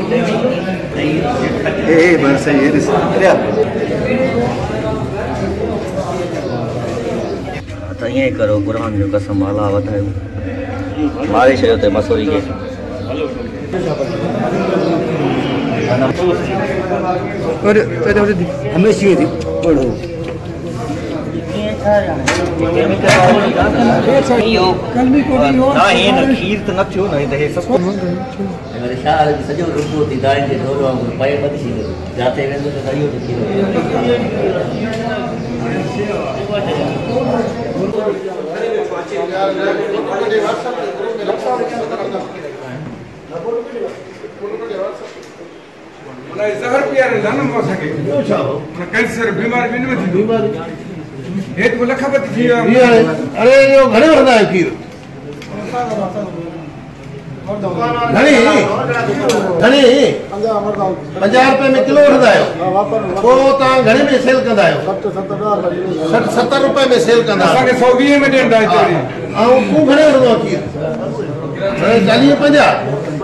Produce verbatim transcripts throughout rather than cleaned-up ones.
ए बस ये अरे त ईअं करो क़ुरान जो कसम अला वधायो मारे छॾियो ते मसूरी खे हमेशा थी पढ़ो खीर त न थियो न छा सॼो रुगो थी दाल जे ढोल वांगुरु पए ॿधी जाते वेंदो त सॼो थी ज़हर पिया जनम असांखे कैंसर बीमारी ॿिनि में थींदो हेठि को लखपति थी वियो अरे इहो घणे वठंदा आहियो खीर घणी घणी पंजाह रुपए में किलो वठंदा आहियो पोइ तव्हां घणे में सेल कंदा आहियो सठि सतरि रुपए में सेल कंदा असांखे सौ वीह में ॾींदा ऐं तूं घणे वठंदो आहे खीर चालीह पंजाह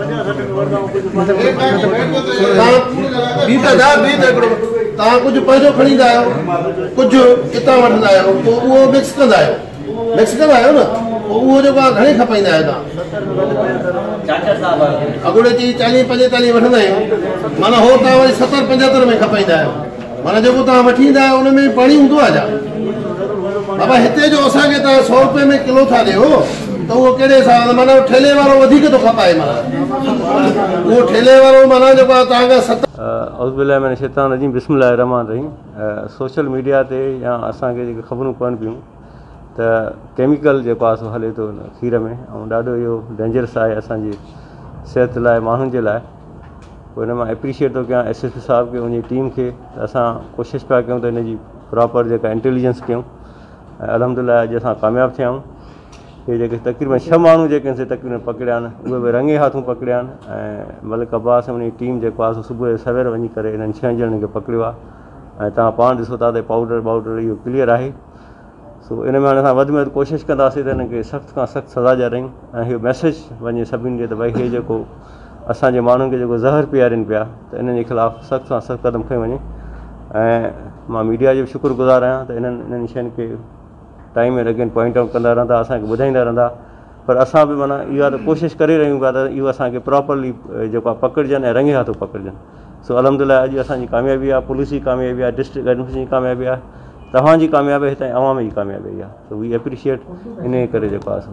तव्हां कुझु पंहिंजो खणी ईंदा आहियो कुझु हितां वठंदा आहियो पोइ उहो मिक्स कंदा आहियो मिक्स कंदा आहियो न पोइ उहो जेको आहे घणे खपाईंदा आहियो तव्हां अॻोड़े चई चालीह पंजेतालीह वठंदा आहियूं माना हो तव्हां वरी सतरि पंजहतरि में खपाईंदा आहियो माना जेको तव्हां वठी ईंदा आहियो उन में पाणी हूंदो आहे छा बाबा हिते जो असांखे तव्हां सौ रुपए में किलो था ॾियो त उहो कहिड़े हिसाब सां माना ठेले वारो वधीक थो खपाए माना उहो ठेले वारो माना जेको आहे तव्हांखे सत औज़ुबिल्लाहि मिनश शैतानिर रजीम बिस्मिल्लाहिर रहमानिर रहीम सोशल मीडिया ते या असांखे जेके ख़बरूं पवनि पियूं त केमिकल जेको आहे सो हले थो खीर में ऐं ॾाढो इहो डेंजरस आहे असांजी सिहत लाइ माण्हुनि जे लाइ पोइ हिन मां एप्रिशिएट थो कयां एस एस पी साहिब खे उनजी टीम खे असां कोशिशि पिया कयूं त हिन जी प्रॉपर जेका इंटेलिजेंस कयूं ऐं अल्हम्दुलिल्लाह अॼु असां कामयाबु थिया आहियूं हे जेके तक़रीबन छह माण्हू जेके आहिनि से तक़रीबन पकड़िया आहिनि उहे बि रंगे हाथूं पकड़िया आहिनि ऐं मलिक अब्बास उन जी टीम जेको आहे सो सुबुह जो सवेर वञी करे हिननि छह ॼणनि खे पकड़ियो आहे ऐं तव्हां पाण ॾिसो था त पाउडर वाउडर इहो क्लियर आहे सो इन में हाणे असां वधि में वधि कोशिशि कंदासीं त हिनखे सख़्तु खां सख़्तु सज़ा ॾियारायूं ऐं इहो मैसेज वञे सभिनी खे त भई इहे जेको असांजे माण्हुनि खे जेको ज़हर पीआरनि पिया त इन्हनि जे ख़िलाफ़ु सख़्तु खां सख़्तु क़दम खंयो वञे ऐं मां मीडिया जो बि शुक्रगुज़ार आहियां त इन्हनि इन्हनि शयुनि खे time and again point out कंदा रहंदा असांखे ॿुधाईंदा रहंदा पर असां बि माना इहा त कोशिशि करे रहियूं पिया त इहो असांखे प्रॉपरली जेको आहे पकड़जनि ऐं रंगे हाथों पकड़जनि सो अल्हम्दुलिल्लाह अॼु असांजी कामयाबी आहे पुलिस जी कामयाबी आहे डिस्ट्रिक्ट एडमिनिस्ट्रेशन जी कामयाबी आहे तव्हांजी कामयाबी हितां अवाम जी कामयाबी आहे सो वी एप्रिशिएट इन करे जेको आहे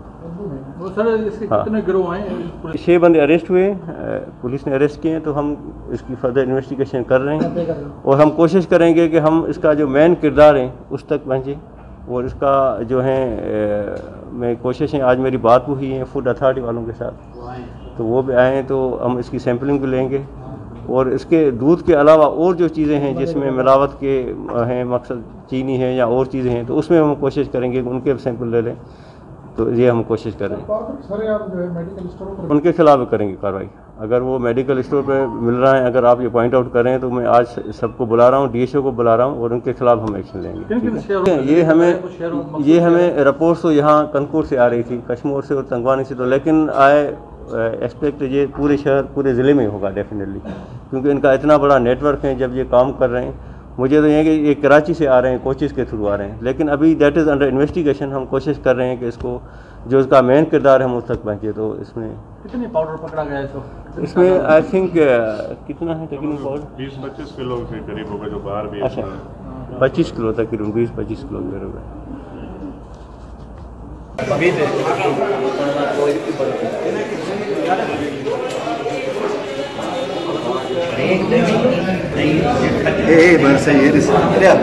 छह बंदे अरेस्ट हुए पुलिस ने अरेस्ट किए तो हम इसकी फर्दर इन्वेस्टिगेशन कर रहे हैं और हम कोशिश करेंगे कि हम इसका जो मेन किरदार है उस तक पहुँचे और इसका जो है मैं कोशिश है आज मेरी बात हुई है फूड अथॉरिटी वालों के साथ तो वो भी आए तो हम इसकी सैम्पलिंग भी लेंगे और इसके दूध के अलावा और जो चीज़ें हैं जिसमें मिलावट के हैं मकसद चीनी है या और चीज़ें हैं तो उसमें हम कोशिश करेंगे कि उनके सैंपल ले लें तो ये हम कोशिश कर रहे हैं उनके खिलाफ भी करेंगे कार्रवाई अगर वो मेडिकल स्टोर पे मिल रहा है अगर आप ये पॉइंट आउट करें तो मैं आज सबको बुला रहा हूँ डीएसओ को बुला रहा हूँ और उनके खिलाफ हम एक्शन लेंगे ये हमें ये हमें रिपोर्ट तो यहाँ कनकोट से आ रही थी कश्मीर से और तंगवानी से तो लेकिन आए एक्सपेक्ट ये पूरे शहर पूरे ज़िले में होगा डेफिनेटली क्योंकि इनका इतना बड़ा नेटवर्क है जब ये काम कर रहे हैं मुझे तो ये कि ये कराची से आ रहे हैं कोचिज़ के थ्रू आ रहे हैं लेकिन अभी दैट इज़ अंडर इन्वेस्टिगेशन हम कोशिश कर रहे हैं कि इसको जो इसका मेन किरदार है हम उस तक पहुँचे तो इसमें कितने पाउडर पकड़ा गया है तो इसमें आई थिंक कितना है तकरीबन पाउडर बीस पच्चीस किलो के करीब होगा जो बाहर भी अच्छा पच्चीस किलो तकरीबन बीस पच्चीस किलो मेरे में ए बस ये अरे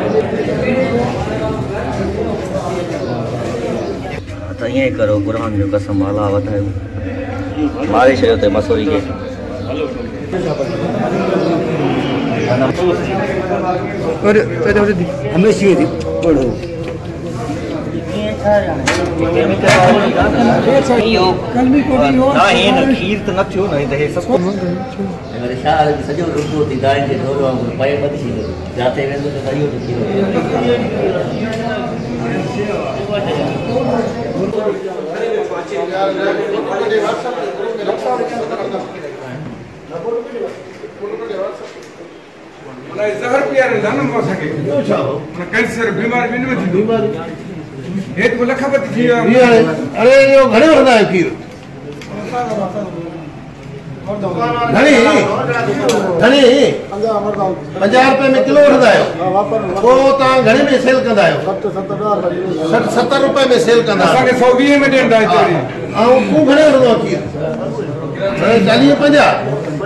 त ईअं करो क़ुरान जो कसम अला वधायो मारे छॾियो ते मसूरी खे हमेशा थी पढ़ो खीर त न थियो न छा सॼो रुगो थी दाल जे ढोल वांगुरु पए ॿधी जाते वेंदो त सॼो थी थी माना ज़हर पीआरे था न मूं असांखे ॿियो छा हो? माना कैंसर बीमारी बि न थींदो बीमारी हेठि को लखपति थी वियो हीअ हाणे अरे इहो घणे वठंदा आहियो खीर घणी घणी पंजाह रुपए में किलो वठंदा आहियो पोइ तव्हां घणे में सेल कंदा आहियो सठि सतरि रुपए में सेल कंदा आहियो असांखे सौ वीह में ॾियनि था हिते वरी। ऐं तूं घणे वठंदो आहे खीर हाणे चालीह पंजाह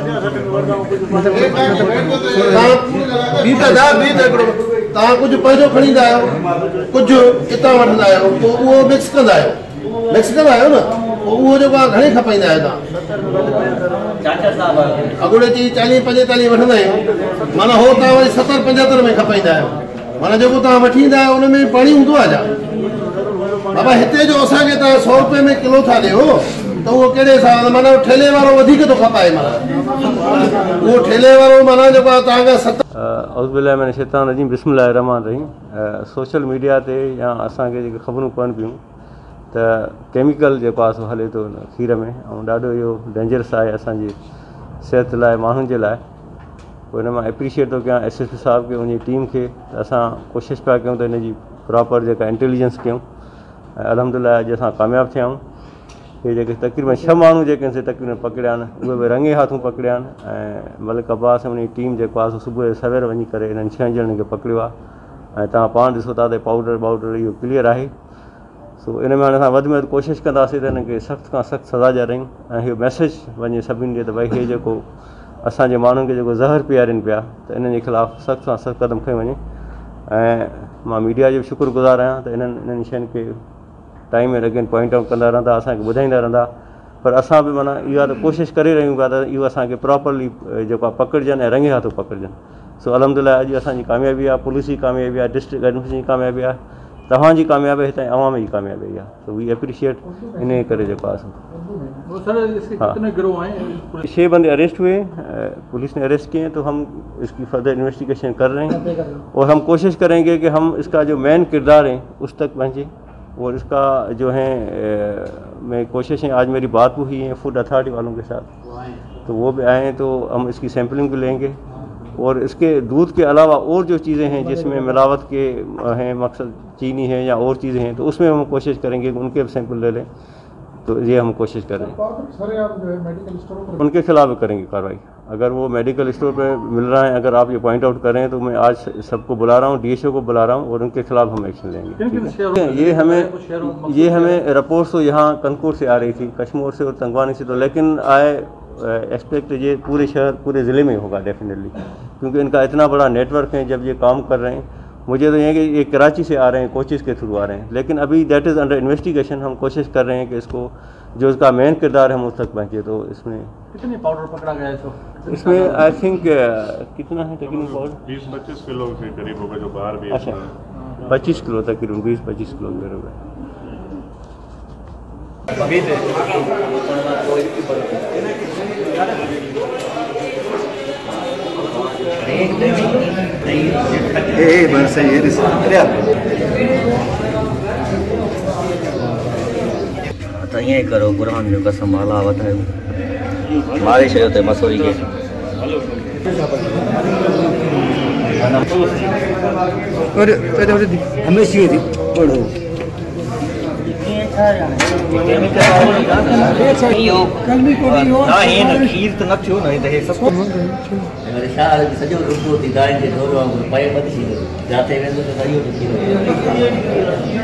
तव्हां कुझु पंहिंजो खणी ईंदा आहियो कुझु हितां वठंदा आहियो पोइ उहो मिक्स कंदा आहियो मिक्स कंदा आहियो न पोइ उहो जेको आहे घणे खपाईंदा आहियो तव्हां अॻोड़े चई चालीह पंजेतालीह वठंदा आहियूं माना हो तव्हां वरी सतरि पंजहतरि में खपाईंदा आहियो माना जेको तव्हां वठी ईंदा आहियो उन में पाणी हूंदो आहे छा बाबा हिते जो असांखे तव्हां सौ रुपए में किलो था ॾियो त उहो कहिड़े हिसाब सां माना ठेले वारो वधीक थो खपाए माना उहो ठेले वारो माना जेको आहे तव्हांखे सत औज़ुबिल्लाहि मिनश शैतानिर रजीम बिस्मिल्लाहिर रहमानिर रहीम सोशल मीडिया ते या असांखे जेके ख़बरूं पवनि पियूं त केमिकल जेको आहे सो हले थो खीर में ऐं ॾाढो इहो डेंजरस आहे असांजी सिहत लाइ माण्हुनि जे लाइ पोइ हिन मां एप्रिशिएट थो कयां एस एस पी साहिब खे उनजी टीम खे त असां कोशिशि पिया कयूं त हिन जी प्रॉपर जेका इंटेलिजेंस कयूं ऐं अलहमदुलिल्लाह अॼु असां कामयाबु थिया आहियूं हे जेके तक़रीबन छह माण्हू जेके आहिनि से तक़रीबन पकड़िया आहिनि उहे बि रंगे हाथूं पकड़िया आहिनि ऐं मलिक अब्बास उन जी टीम जेको आहे सो सुबुह जो सवेर वञी करे इन्हनि छह ॼणनि खे पकड़ियो आहे ऐं तव्हां पाण ॾिसो था त पाउडर वाउडर इहो क्लियर आहे सो इन में हाणे असां वधि में वधि कोशिशि कंदासीं त हिनखे सख़्तु खां सख़्तु सज़ा ॾियारायूं ऐं इहो मैसेज वञे सभिनी ॾे त भई इहे जेको असांजे माण्हुनि खे जेको ज़हर पीआरनि पिया त इन्हनि जे ख़िलाफ़ु सख़्तु खां सख़्तु क़दम खंयो वञे ऐं मां मीडिया जो बि शुक्रगुज़ार आहियां त इन्हनि इन्हनि शयुनि खे time and again point out कंदा रहंदा असांखे ॿुधाईंदा रहंदा पर असां बि माना इहा त कोशिशि करे रहियूं पिया त इहो असांखे प्रॉपरली जेको आहे पकड़जनि ऐं रंगे हाथों पकड़जनि सो अलहमदिल्ला अॼु असांजी कामयाबी आहे पुलिस जी कामयाबी आहे डिस्ट्रिक्ट एडमिनिस्ट्रेशन जी कामयाबी आहे तव्हांजी कामयाबी हितां अवाम जी कामयाबी आहे सो वी एप्रिशिएट इन करे जेको आहे हाँ छः बंदे अरेस्ट हुए पुलिस ने अरेस्ट किए तो हम इसकी फर्दर इन्वेस्टिगेशन कर रहे हैं और हम कोशिश करेंगे कि हम इसका जो मेन किरदार है उस तक पहुँचे और इसका जो है मैं कोशिशें आज मेरी बात हुई है फूड अथॉरिटी वालों के साथ तो वो भी आए तो हम इसकी सैम्पलिंग भी लेंगे और इसके दूध के अलावा और जो चीज़ें हैं जिसमें मिलावट के हैं मकसद चीनी है या और चीज़ें हैं तो उसमें हम कोशिश करेंगे कि उनके सैंपल ले लें तो ये हम कोशिश कर रहे हैं उनके खिलाफ भी करेंगे कार्रवाई अगर वो मेडिकल स्टोर पे मिल रहा है अगर आप ये पॉइंट आउट करें तो मैं आज सबको बुला रहा हूँ डीएसओ को बुला रहा हूँ और उनके खिलाफ हम एक्शन लेंगे ये हमें ये हमें रिपोर्ट तो यहाँ कनकोट से आ रही थी कश्मीर से और तंगवानी से तो लेकिन आए एक्सपेक्ट ये पूरे शहर पूरे ज़िले में होगा डेफिनेटली क्योंकि इनका इतना बड़ा नेटवर्क है जब ये काम कर रहे हैं मुझे तो ये कि ये कराची से आ रहे हैं कोचिज़ के थ्रू आ रहे हैं लेकिन अभी दैट इज़ अंडर इन्वेस्टिगेशन हम कोशिश कर रहे हैं कि इसको जो इसका मेन किरदार है हम उस तक पहुँचे तो इसमें कितने पाउडर पकड़ा गया है तो इसमें आई थिंक कितना है तकरीबन पाउडर बीस पच्चीस किलो के करीब होगा जो बाहर भी अच्छा पच्चीस किलो तकरीबन बीस पच्चीस किलो मेरे त ईअं करो क़ुरान जो कसम अलाह वधायो मारे छॾियो त मसूरी खे हमेशह थी पढ़ो खीर त न थियो न त सस्तो शहर सॼो रुॻो थी गांइ जे दौर वांगुरु पए ॿधी जिते वेंदो त इहो थी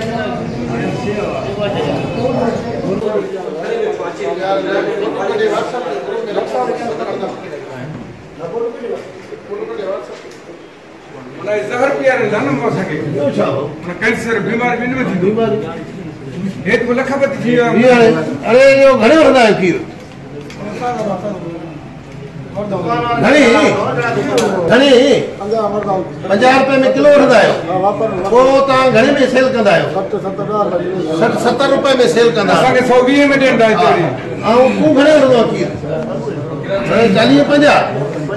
माना ज़हर पीआरे था न मूं असांखे माना कैंसर बीमारी बि न थींदो बीमारी हेठि को लखपति थी वियो हीअ हाणे अरे इहो घणे वठंदा आहियो खीर घणी घणी पंजाह रुपए में किलो वठंदा आहियो पोइ तव्हां घणे में सेल कंदा आहियो सठि सतरि रुपए में सेल कंदा आहियो असांखे सौ वीह में ॾियनि था हिते वरी ऐं तूं घणे वठंदो आहे खीर हाणे चालीह पंजाह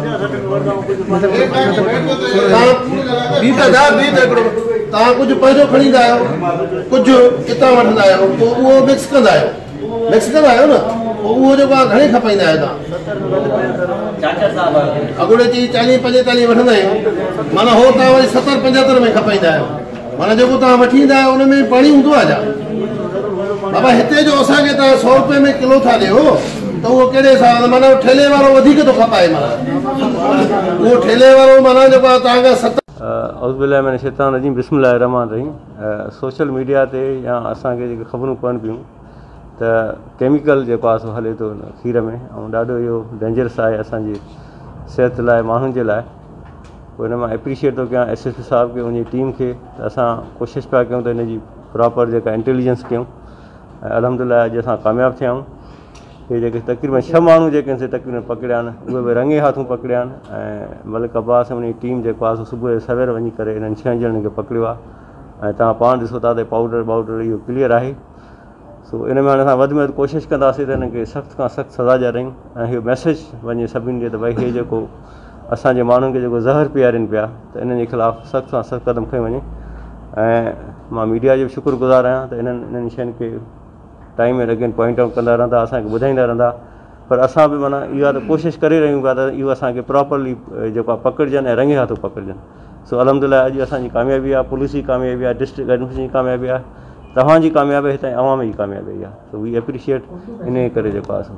तव्हां कुझु पंहिंजो खणी ईंदा आहियो कुझु हितां वठंदा आहियो पोइ उहो मिक्स कंदा आहियो मिक्स कंदा आहियो न उहो जेको आहे घणे खपाईंदा आहियो तव्हां चाचा साहब अॻोड़े चई चालीह पंजेतालीह वठंदा आहियूं माना हो तव्हां वरी सतरि पंजहतरि में खपाईंदा आहियो माना जेको तव्हां वठी ईंदा आहियो उन में पाणी हूंदो आहे छा बाबा हिते जो असांखे तव्हां सौ रुपए में किलो था ॾियो त उहो कहिड़े हिसाब माना ठेले वारो वधीक थो खपाए माना उहो ठेले वारो माना जेको आहे तव्हांखे सत औज़ुबिल्लाहि मिनश शैतानिर रजीम बिस्मिल्लाहिर रहमानिर रहीम सोशल मीडिया ते या असांखे जेके ख़बरूं पवनि पियूं त केमिकल जेको आहे सो हले थो खीर में ऐं ॾाढो इहो डेंजरस आहे असांजी सिहत लाइ माण्हुनि जे लाइ पोइ हिन मां एप्रिशिएट थो कयां एस एस पी साहिब खे उनजी टीम खे त असां कोशिशि पिया कयूं त हिन जी प्रॉपर जेका इंटेलिजेंस कयूं ऐं अलहमदिल्ला अॼु असां कामयाबु थिया आहियूं हे जेके तक़रीबन छह माण्हू जेके आहिनि से तक़रीबन पकड़िया आहिनि उहे बि रंगे हाथूं पकड़िया आहिनि ऐं मलिक अब्बास उन जी टीम जेको आहे सो सुबुह जो सवेर वञी करे इन्हनि छह ॼणनि खे पकड़ियो आहे ऐं तव्हां पाण ॾिसो था त पाउडर वाउडर इहो क्लियर आहे सो इन में हाणे असां वधि में वधि कोशिशि कंदासीं त हिन खे सख़्तु खां सख़्तु सज़ा ॾियारायूं ऐं इहो मैसेज वञे सभिनी ॾे त भई इहे जेको असांजे माण्हुनि खे जेको ज़हर पीआरनि पिया त इन्हनि जे ख़िलाफ़ु सख़्तु खां सख़्तु क़दम खंयो वञे ऐं मां मीडिया जो बि शुक्रगुज़ार आहियां त इन्हनि इन्हनि शयुनि खे time and again point out कंदा रहंदा असांखे ॿुधाईंदा रहंदा पर असां बि माना इहा त कोशिशि करे रहियूं पिया त इहो असांखे प्रॉपरली जेको आहे पकड़जनि ऐं रंगे हथों पकड़जनि सो अलहमदिल्ला अॼु असांजी कामयाबी आहे पुलिस जी कामयाबी आहे डिस्ट्रिक्ट एडमिनिस्ट्रेशन जी कामयाबी आहे तव्हांजी कामयाबी हिते अवाम जी कामयाबी आहे सो वी एप्रिशिएट इन करे जेको आहे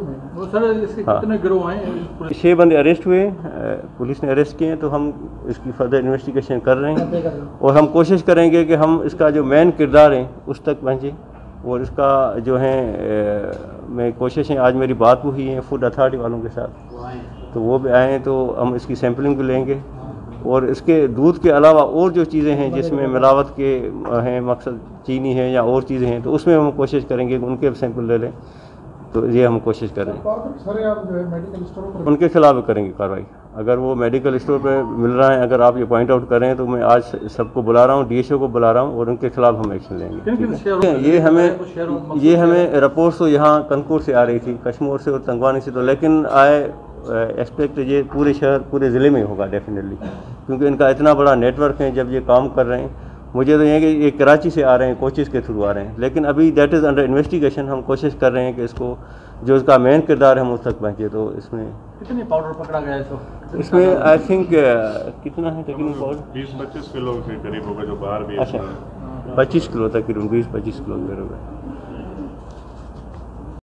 हाँ छः बंदे अरेस्ट हुए पुलिस ने अरेस्ट किए तो हम इसकी फर्दर इन्वेस्टिगेशन कर रहे हैं और हम कोशिश करेंगे कि हम इसका जो मेन किरदार है उस तक पहुँचे और इसका जो है मैं कोशिशें आज मेरी बात भी हुई है फूड अथॉरिटी वालों के साथ तो वो भी आए तो हम इसकी सैम्पलिंग भी लेंगे और इसके दूध के अलावा और जो चीज़ें हैं जिसमें मिलावट के हैं मकसद चीनी है या और चीज़ें हैं तो उसमें हम कोशिश करेंगे कि उनके सैंपल ले लें तो ये हम कोशिश कर रहे हैं उनके खिलाफ भी करेंगे कार्रवाई अगर वो मेडिकल स्टोर पे मिल रहा है अगर आप ये पॉइंट आउट करें तो मैं आज सबको बुला रहा हूँ डीएसओ को बुला रहा हूँ और उनके खिलाफ हम एक्शन लेंगे ये हमें ये हमें रिपोर्ट तो यहाँ कनकोर से आ रही थी कश्मीर से और तंगवानी से तो लेकिन आए एक्सपेक्ट ये पूरे शहर पूरे ज़िले में होगा डेफिनेटली क्योंकि इनका इतना बड़ा नेटवर्क है जब ये काम कर रहे हैं मुझे तो ये कि ये कराची से आ रहे हैं कोचेज़ के थ्रू आ रहे हैं लेकिन अभी दैट इज़ अंडर इन्वेस्टिगेशन हम कोशिश कर रहे हैं कि इसको जो इसका मेन किरदार है हम उस तक पहुँचे तो इसमें कितने पाउडर पकड़ा गया है तो इसमें आई थिंक कितना है तकरीबन पाउडर बीस पच्चीस किलो के करीब होगा जो बाहर भी अच्छा पच्चीस किलो तकरीबन बीस पच्चीस किलो के करीब